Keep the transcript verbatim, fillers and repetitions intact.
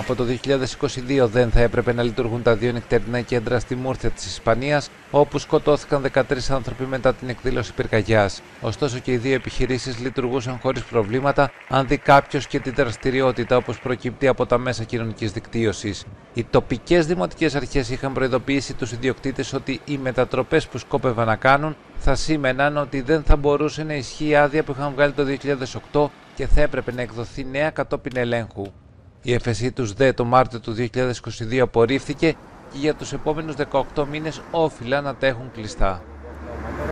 Από το δύο χιλιάδες είκοσι δύο δεν θα έπρεπε να λειτουργούν τα δύο νυχτερινά κέντρα στη Μούρθια της Ισπανίας, όπου σκοτώθηκαν δεκατρείς άνθρωποι μετά την εκδήλωση πυρκαγιάς. Ωστόσο και οι δύο επιχειρήσεις λειτουργούσαν χωρίς προβλήματα, αν δει κάποιος και την δραστηριότητα όπως προκύπτει από τα μέσα κοινωνικής δικτύωσης. Οι τοπικές δημοτικές αρχές είχαν προειδοποιήσει τους ιδιοκτήτες ότι οι μετατροπές που σκόπευαν να κάνουν θα σήμαιναν ότι δεν θα μπορούσε να ισχύει η άδεια που είχαν βγάλει το δύο χιλιάδες οκτώ και θα έπρεπε να εκδοθεί νέα κατόπιν ελέγχου. Η έφεσή τους δε το Μάρτιο του δύο χιλιάδες είκοσι δύο απορρίφθηκε και για τους επόμενους δεκαοκτώ μήνες όφυλαν να τα έχουν κλειστά.